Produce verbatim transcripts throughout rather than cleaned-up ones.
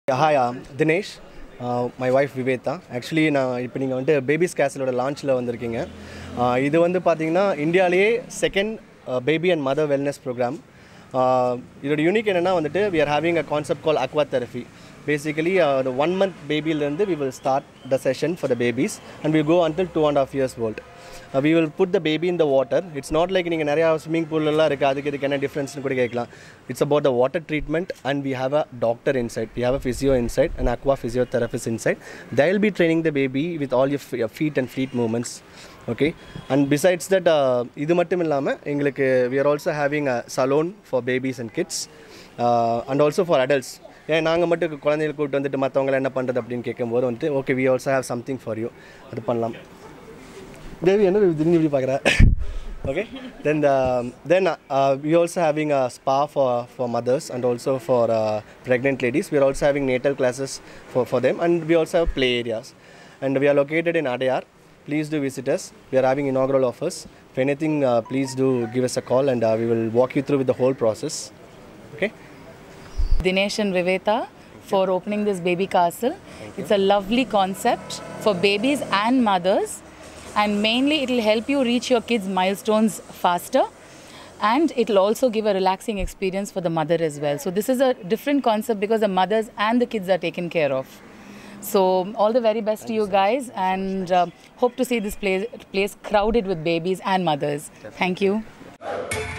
Hi, uh, Dinesh. Uh, my wife Viveta. Actually, நான் இப்போ நீங்கள் வந்து பேபிஸ் கேசலோட லான்ச்சில் வந்திருக்கீங்க. இது வந்து பார்த்தீங்கன்னா இந்தியாவிலேயே second baby and mother wellness program. இதோட யூனிக் என்னென்னா வந்துட்டு we are having a concept called aqua therapy. Basically, uh, the one month baby learned we will start the session for the babies and we go until two and a half years old. Uh, we will put the baby in the water. It's not like in a swimming pool. Difference. It's about the water treatment, and we have a doctor inside. We have a physio inside, an aqua physiotherapist inside. They will be training the baby with all your, your feet and feet movements. Okay. And besides that, uh, we are also having a salon for babies and kids, uh, and also for adults. Yeah, நாங்கள் மட்டும் குழந்தைகள் கூப்பிட்டு வந்துட்டு மற்றவங்களை என்ன பண்ணுறது அப்படின்னு கேட்கும்போது வந்துட்டு okay we also have something for you அது பண்ணலாம். தேவி என்ன திடீர்னு இப்படி பார்க்குறேன். Okay, then the, then uh, we also having a spa for for mothers and also for uh, pregnant ladies. We are also having natal classes for for them, and we also have play areas. And we are located in Adayar. Please do visit us. We are having inaugural offers. If anything, uh, please do give us a call, and uh, we will walk you through with the whole process. Okay. Dinesh and Viveta for opening this baby castle. It's a lovely concept for babies and mothers, and mainly it will help you reach your kids' milestones faster, and it will also give a relaxing experience for the mother as well. So this is a different concept because the mothers and the kids are taken care of. So all the very best Thank to you guys, and uh, hope to see this place, place crowded with babies and mothers. Definitely. Thank you.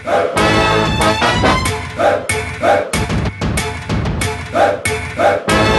Hey, hey, hey.